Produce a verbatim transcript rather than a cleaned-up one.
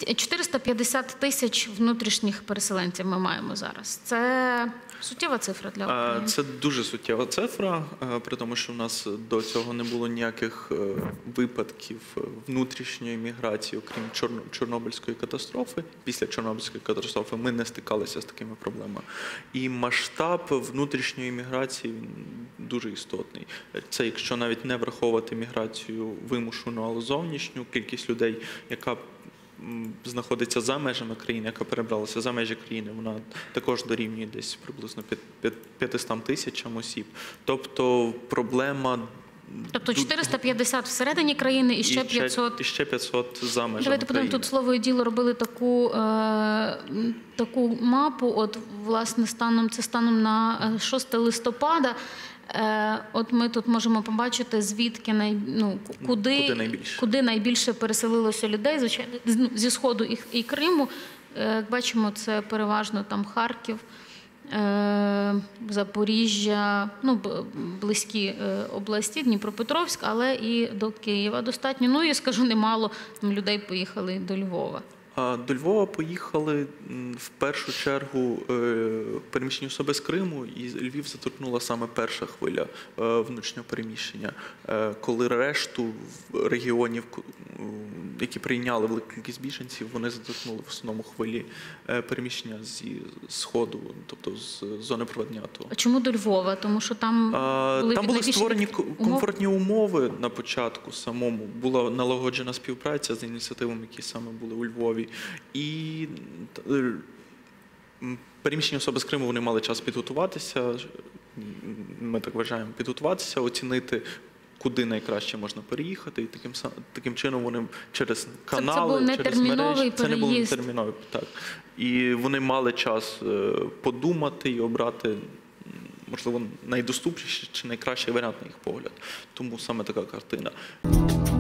чотириста п'ятдесят тисяч внутрішніх переселенців ми маємо зараз. Це суттєва цифра для України? Це дуже суттєва цифра, при тому, що в нас до цього не було ніяких випадків внутрішньої міграції, окрім Чорно Чорнобильської катастрофи. Після Чорнобильської катастрофи ми не стикалися з такими проблемами. І масштаб внутрішньої міграції він дуже істотний. Це якщо навіть не враховувати міграцію вимушену, але зовнішню, кількість людей, яка знаходиться за межами країни, яка перебралася за межі країни, вона також дорівнює десь приблизно п'ятистам тисячам осіб. Тобто проблема... Тобто чотириста п'ятдесят всередині країни і ще п'ятсот... І ще п'ятсот за межами Давайте подивимо, тут слово і діло робили таку, е, таку мапу, от власне станом, це станом на шосте листопада. От ми тут можемо побачити, звідки, най, ну, куди, куди, найбільше. куди найбільше переселилося людей, звичайно, зі Сходу і, і Криму. Як бачимо, це переважно там Харків, Запоріжжя, ну, близькі області, Дніпропетровськ, але і до Києва достатньо. Ну і, скажу, немало там людей поїхали до Львова. До Львова поїхали в першу чергу переміщені особи з Криму, і Львів заторкнула саме перша хвиля внутрішнього переміщення, коли решту регіонів, які прийняли велику кількість біженців, вони заторкнули в основному хвилі переміщення зі Сходу, тобто з зони проведення АТО. А чому до Львова? Тому що там були, там були створені комфортні умови на початку самому, була налагоджена співпраця з ініціативами, які саме були у Львові. І переміщені особи з Криму, вони мали час підготуватися, ми так вважаємо, підготуватися, оцінити, куди найкраще можна переїхати, і таким, таким чином вони через канали, це через мережі, це не було нетерміновий, так. І вони мали час подумати і обрати, можливо, найдоступніший чи найкращий варіант на їх погляд. Тому саме така картина.